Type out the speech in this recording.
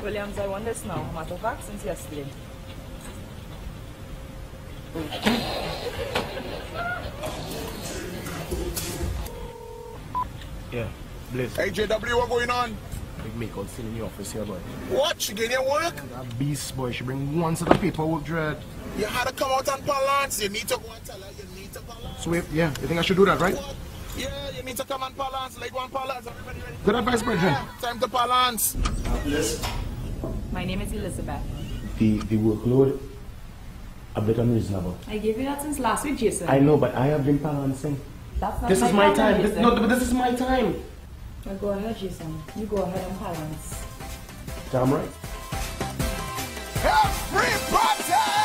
Williams, I want this now. Matter of fact, since yesterday. Yeah, Bliss. Hey, JW, what going on? Big make out sitting in the office here, boy. What? She getting your work? That beast, boy. She bring one set of paperwork, dread. You had to come out and balance. You need to go and tell her you need to balance. So, wait, yeah, you think I should do that, right? What? Yeah, you need to come and balance. Like one balance. Everybody ready? Good advice, brethren. Time to balance. My name is Elizabeth. The workload, a bit unreasonable. I gave you that since last week, Jason. I know, but I have been balancing. That's not This is my time. Jason. No, but this is my time. Well, go ahead, Jason. You go ahead and balance. Damn right. Everybody!